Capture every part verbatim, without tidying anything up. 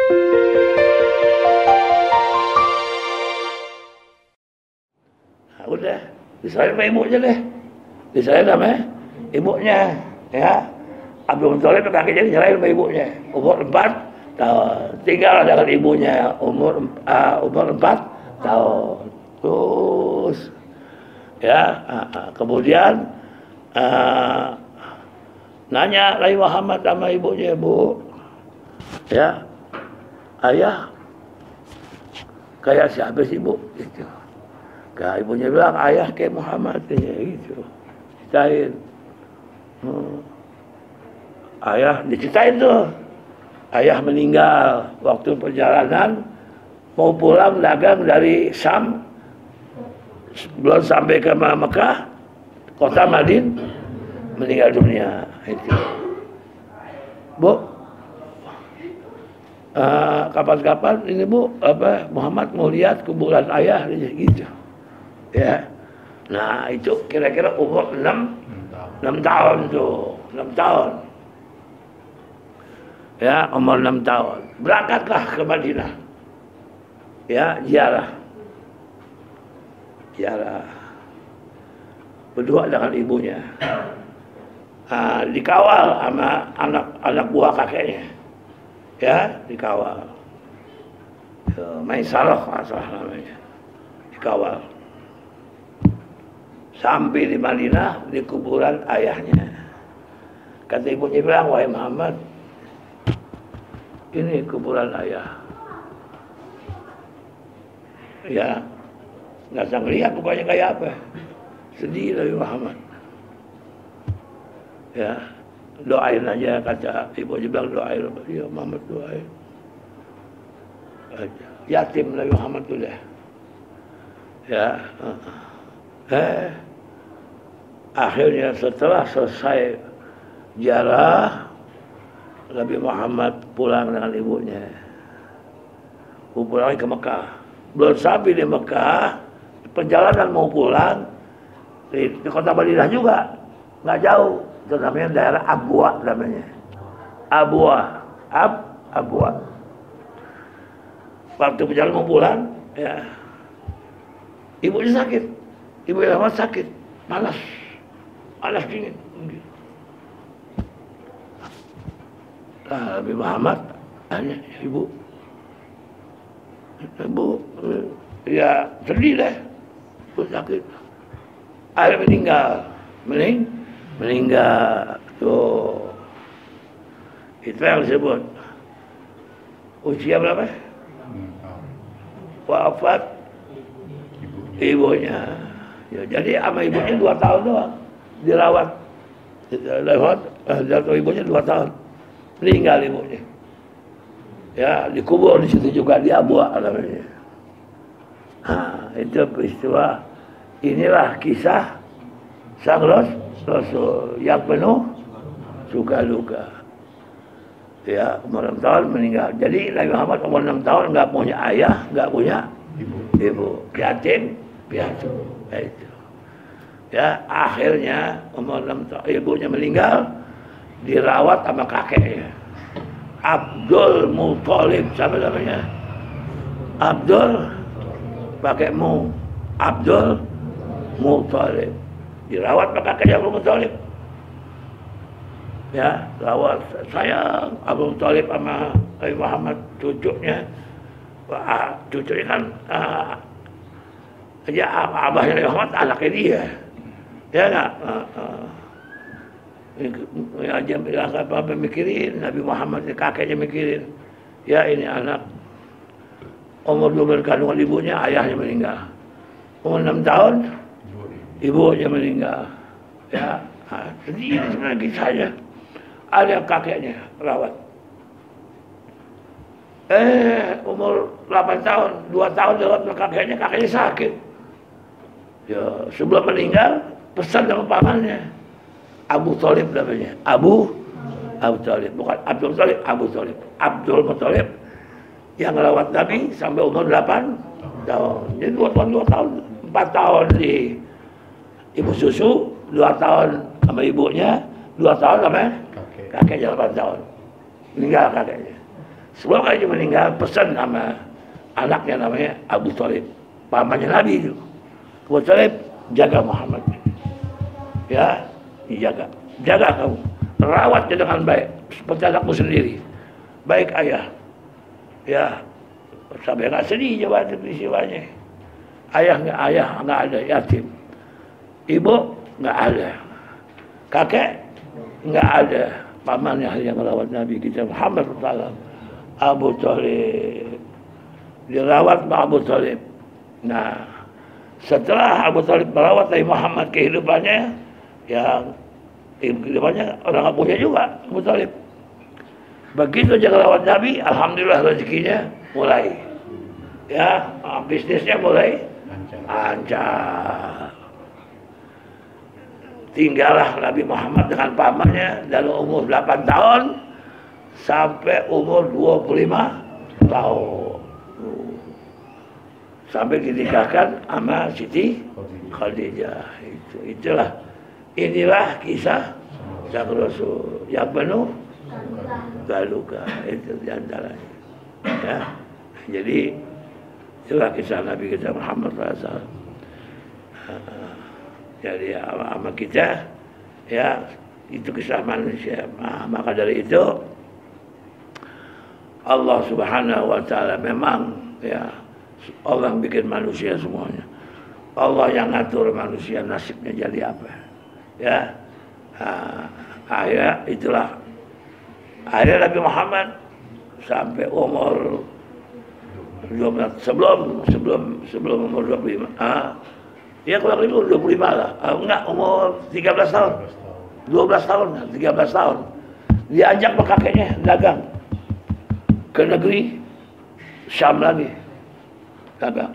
Nah, udah, diserahin sama ibunya deh. Diserahin sama ibunya, ya. Abdul Muthalib kakeknya diserahin sama ibunya. Umur empat tahun, tinggal dengan ibunya umur uh, umur empat tahun. Terus, ya, uh, kemudian uh, nanya Nabi Muhammad sama ibunya, Bu, ya, ayah kayak siapa sih, Bu? Gitu. Nah, ibunya bilang ayah kayak Muhammad, kayak gitu. Ceritain. Hmm. Ayah diceritain tuh. Ayah meninggal waktu perjalanan mau pulang dagang dari Syam, belum sampai ke Mekah, kota Madinah, meninggal dunia. Itu. Bu, kapan-kapan uh, ini Bu, apa Muhammad mau lihat kuburan ayah, gitu. Ya, nah itu kira-kira umur enam tahun tuh, enam tahun. Ya, umur enam tahun. Berangkatlah ke Madinah. Ya, ziarah. Ziarah. Berdua dengan ibunya. Nah, dikawal sama anak-anak buah kakeknya. Ya, dikawal. Maisarah masalah namanya. Dikawal. Sampai di Madinah, di kuburan ayahnya. Kata ibunya bilang, wahai Muhammad, ini kuburan ayah. Ya, nggak usah ngeliat pokoknya kayak apa. Sedih Nabi Muhammad. Ya, doain aja, kata ibunya bilang doain. Ya, Muhammad doain. Yatim Nabi Muhammad tuh deh. Ya, eh, akhirnya setelah selesai ziarah, Nabi Muhammad pulang dengan ibunya. Pulang ke Mekah. Belum sampai di Mekah, perjalanan mau pulang di, di kota Madinah juga, nggak jauh. Itu namanya daerah Abwa namanya. Abwa, Ab, Abwa. Waktu perjalanan mau pulang, ya, ibunya sakit. Ibu Muhammad sakit, panas, panas dingin. Nabi Muhammad tanya, ibu, ibu, ya sedih deh, ibu sakit. Akhirnya meninggal, mening, meninggal, tuh, itu yang disebut. Usia berapa? Wafat ibunya. Ya, jadi sama ibunya dua tahun doang, dirawat, dirawat, jatuh ibunya dua tahun. Meninggal ibunya. Ya, dikubur di situ juga di Abwa namanya. Nah, itu peristiwa. Inilah kisah sang Rasul yang penuh suka duka. Ya, umur enam tahun meninggal. Jadi Nabi Muhammad umur enam tahun nggak punya ayah, nggak punya ibu. Ibu, yatim, piatu. Itu. Ya, akhirnya umur enam tahun ibunya meninggal. Dirawat sama kakeknya Abdul Muthalib, siapa namanya? Abdul pakai mu, Abdul Muthalib dirawat sama kakeknya Abdul Muthalib. Ya, rawat sayang Abdul Muthalib sama Nabi Muhammad, cucunya. Wah, cucunya kan uh, ya abahnya Nabi Muhammad, anaknya dia. Ya nggak? Uh, uh. Aja bilang apa mikirin, Nabi Muhammad kakeknya mikirin, ya ini anak umur dua bulan kandungan ibunya, ayahnya meninggal. Umur enam tahun ibunya meninggal. Ya, nah, sedih sebenarnya kisahnya. Ada kakeknya rawat. Eh, umur delapan tahun, dua tahun rawat kakeknya, kakeknya sakit. Ya, sebelum meninggal pesan sama pamannya. Abu Thalib namanya. Abu Abu Thalib, bukan Abdul Thalib, Abu Thalib. Abdul Muthalib yang merawat Nabi sampai umur delapan tahun. Jadi dua tahun, dua tahun, empat tahun di ibu susu, dua tahun sama ibunya, dua tahun sama kakeknya delapan tahun. Meninggal kakeknya. Sebelum Khadijah meninggal, pesan sama anaknya namanya Abu Thalib, pamannya Nabi itu. Abu Thalib, jaga Muhammad. Ya, dijaga. Jaga kamu. Rawat dia dengan baik, seperti anakmu sendiri. Baik ayah. Ya, sampai nggak sedih coba peristiwanya. Ayah nggak ayah nggak ada, yatim. Ibu nggak ada. Kakek nggak ada. Pamannya yang merawat Nabi kita Muhammad sallallahu alaihi wasallam. Abu Thalib dirawat Pak Abu Thalib. Nah, setelah Abu Thalib merawat Nabi Muhammad kehidupannya, yang kehidupannya orang nggak punya juga Abu Thalib. Begitu dia merawat Nabi, alhamdulillah rezekinya mulai, ya bisnisnya mulai lancar. Tinggallah Nabi Muhammad dengan pamannya dari umur delapan tahun sampai umur dua puluh lima tahun. Sampai dinikahkan sama Siti Khadijah. Itu, itulah, inilah kisah sang Rasul yang penuh galuga. Itu diantaranya. Ya. Jadi itulah kisah Nabi kita Muhammad sallallahu alaihi wasallam. Jadi sama kita, ya itu kisah manusia. Nah, maka dari itu Allah Subhanahu Wa Taala memang, ya Allah yang bikin manusia semuanya. Allah yang ngatur manusia nasibnya jadi apa. Ya, nah, akhirnya itulah. Akhirnya Nabi Muhammad sampai umur dua belas, sebelum sebelum sebelum umur dua puluh lima. Ah, ya kurang lebih dua puluh lima lah. Ah, enggak, umur tiga belas tahun. dua belas tahun, tiga belas tahun. Diajak sama kakeknya dagang ke negeri Syam lagi. Dagang.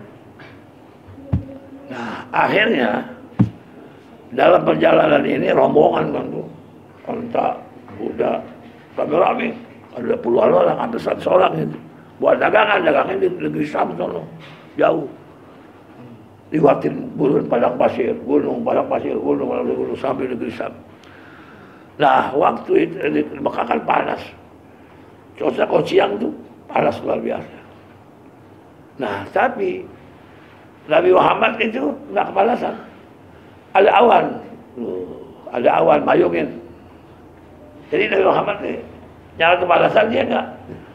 Nah, akhirnya dalam perjalanan ini rombongan kan tuh. Onta, kuda, rame-rame. Ada puluhan orang, hampir seratus orang itu. Buat dagangan, dagangnya di negeri Syam sono. Jauh. Liwatin gurun padang pasir, gunung padang pasir, gunung padang gunung sampai negeri Syam. Nah, waktu itu di Mekah kan panas. Cuaca kalau siang tuh panas luar biasa. Nah, tapi Nabi Muhammad itu nggak kepanasan. Ada awan, ada awan mayungin. Jadi Nabi Muhammad ini nyala kepanasan dia nggak.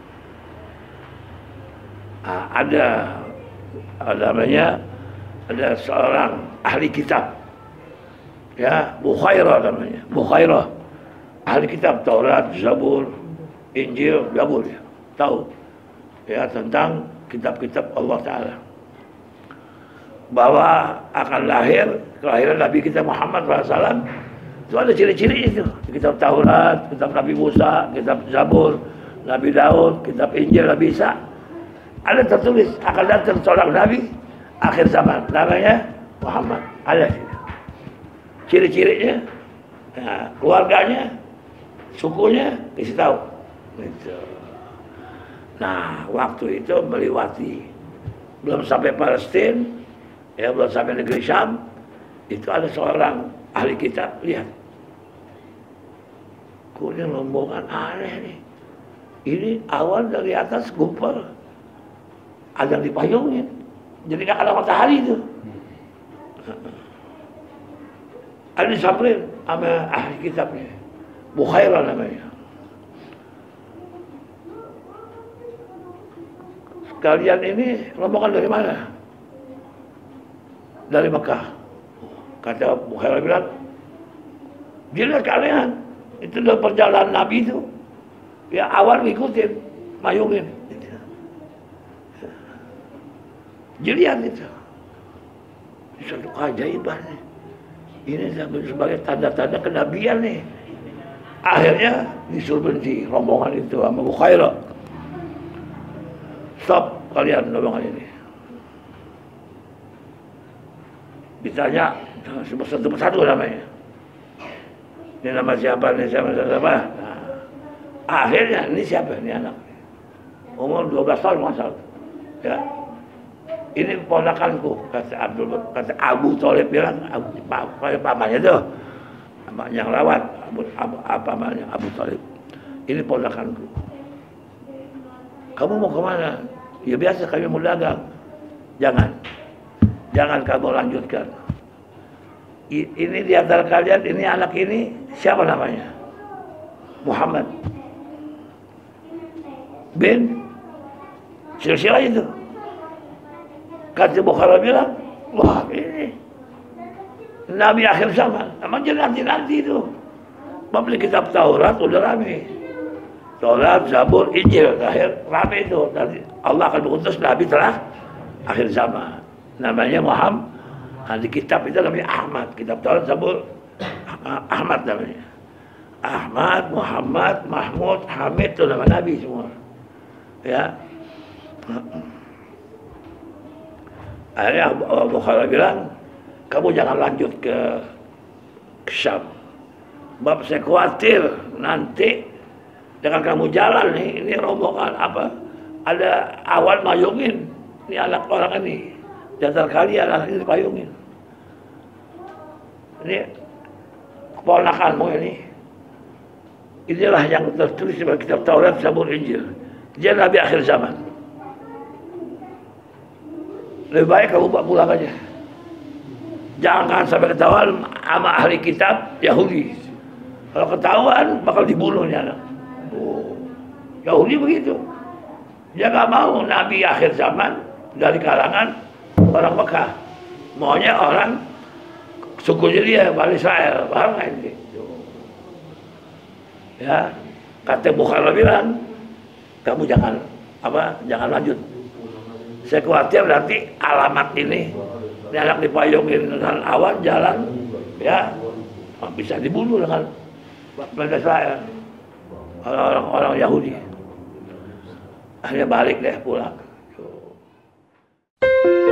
Nah, ada, ada namanya. Ada seorang ahli kitab, ya Bukhairah namanya, Bukhairah, ahli kitab Taurat, Zabur, Injil, Zabur, ya, tahu, ya tentang kitab-kitab Allah Taala, bahwa akan lahir kelahiran Nabi kita Muhammad sallallahu alaihi wasallam. Itu ada ciri-ciri itu, kitab Taurat, kitab Nabi Musa, kitab Zabur, Nabi Daud, kitab Injil, Nabi Isa, ada tertulis akan datang seorang Nabi akhir zaman, namanya Muhammad. Ada ciri-cirinya, nah, keluarganya, sukunya, kasih tahu. Gitu. Nah, waktu itu melewati, belum sampai Palestina, ya belum sampai negeri Syam, itu ada seorang ahli kitab, lihat, kok ini rombongan aneh nih. Ini awan dari atas gumpal, ada yang dipayungin. Jadi nggak ada matahari itu. Ada disamperin sama ahli kitabnya, Bukhairah namanya. Kalian ini rombongan dari mana? Dari Mekah. Kata Bukhairah bilang, gila kalian, itu dalam perjalanan Nabi itu, ya awan ngikutin, mayungin. Jelian itu. Ini suatu keajaiban nih. Ini sebagai tanda-tanda kenabian nih. Akhirnya disuruh berhenti rombongan itu sama Bukhairah. Stop kalian rombongan ini. Ditanya satu persatu namanya. Ini nama siapa, ini siapa, siapa. Nah, akhirnya ini siapa, ini anak. Umur dua belas tahun masalah. Ya. Ini ponakanku, kata Abdul, kata Abu Thalib bilang, Abu, pamannya tuh, pamannya yang rawat, Abu, Abu, apa namanya Abu Thalib. Ini ponakanku. kamu mau kemana? Ya biasa kami mau dagang. Jangan, jangan kamu lanjutkan. I, ini di antara kalian, ini anak ini siapa namanya? Muhammad bin silsilah itu. Kata Bukhari bilang, wah ini Nabi akhir zaman. Emang jadi nanti-nanti itu. Membeli kitab Taurat udah rame. Taurat, Zabur, Injil, akhir rame itu. Dan Allah akan mengutus Nabi telah akhir zaman. Namanya Muhammad. Nah, di kitab itu namanya Ahmad. Kitab Taurat, Zabur, Ahmad namanya. Ahmad, Muhammad, Mahmud, Hamid itu nama Nabi semua. Ya. Akhirnya Abu Bakar bilang, kamu jangan lanjut ke, ke Syam. Sebab saya khawatir nanti dengan kamu jalan nih, ini rombongan apa? Ada awan mayungin, ini anak orang ini. Di antara kalian anak ini dipayungin. Ini keponakanmu ini. Inilah yang tertulis di kitab Taurat, Zabur, Injil. Dia Nabi akhir zaman. Lebih baik kamu bawa pulang aja. Jangan sampai ketahuan sama ahli kitab Yahudi. Kalau ketahuan bakal dibunuhnya. Oh, Yahudi begitu. Dia nggak mau Nabi akhir zaman dari kalangan orang Mekah. Maunya orang sukunya dia, Bani Israel. Paham nggak ini? Ya, kata Bukhari bilang, kamu jangan apa, jangan lanjut. Saya khawatir nanti alamat ini, ini anak dipayungin dengan awan jalan, ya bisa dibunuh dengan Bani Israel, orang-orang Yahudi. Akhirnya balik deh pulang.